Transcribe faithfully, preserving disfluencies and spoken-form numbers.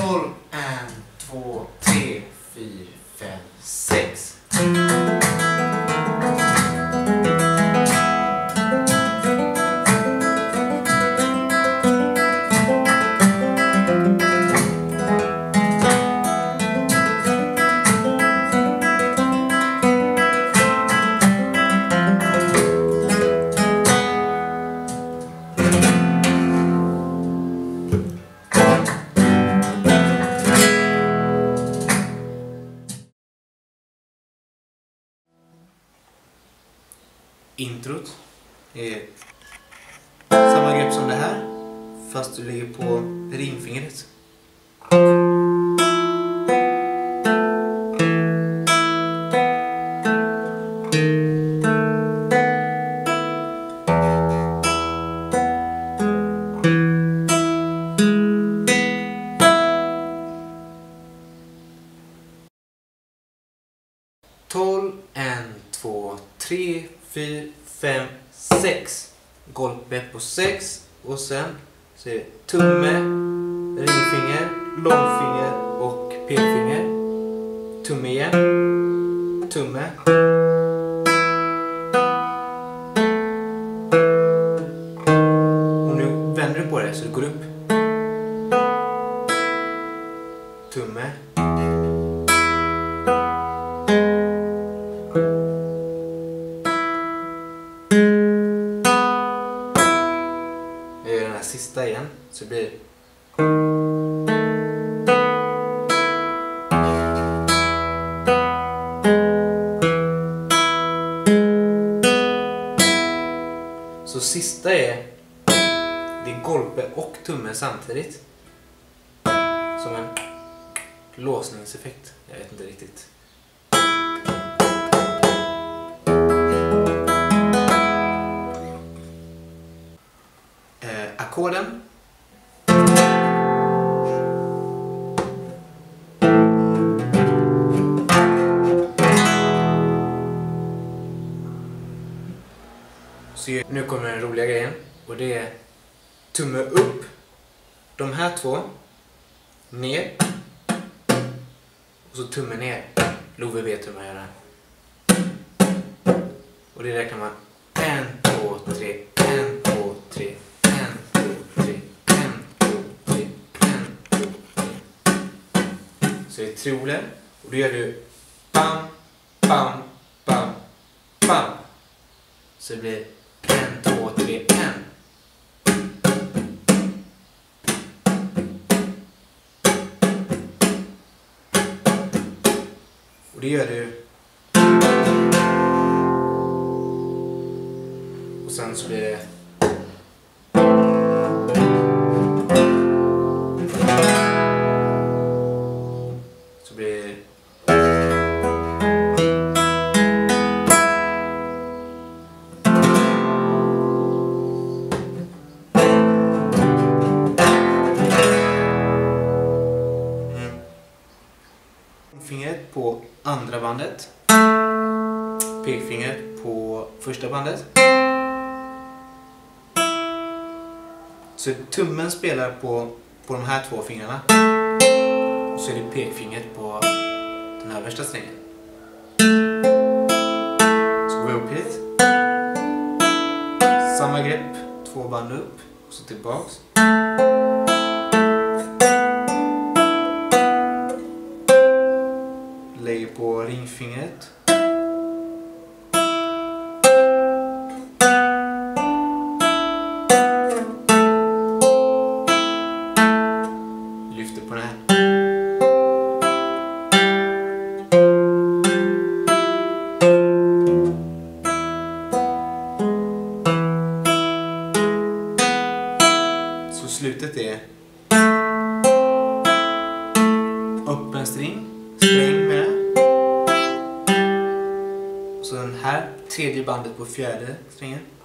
tolv, en, två, tre, fyra, fem, sex. Introt är samma grepp som det här, fast du lägger på ringfingret. tolv, en, två, tre, fyra, fem, sex. Golpe på sex. Och sen så är det tumme, ringfinger, långfinger och pekfinger. Tumme igen. Tumme. Och nu vänder du på det så det går upp. Tumme. Den här sista igen, så blir det. Så sista är det är golpe och tumme samtidigt. Som en låsningseffekt. Jag vet inte riktigt. Ackorden. Så nu kommer den roliga grejen, och det är tumme upp, de här två ner och så tumme ner. Love vet hur man gör det. Och det räknar man en, två, tre, en, två, tre. Så det är trioler, och då gör du bam, bam, bam, bam. Så det blir en, två, tre, en. Och det gör du. Och sen så blir det. Så blir det. Fingret på andra bandet. Pekfingret på första bandet. Så tummen spelar på, på de här två fingrarna. Och så är det pekfingret på den här värsta strängen. Så går vi upp hit. Samma grepp, två band upp och så tillbaks. Lägger på ringfingret. Lyfter på den här. Så slutet är öppen string, sträng med det. Och så den här tredje bandet på fjärde strängen.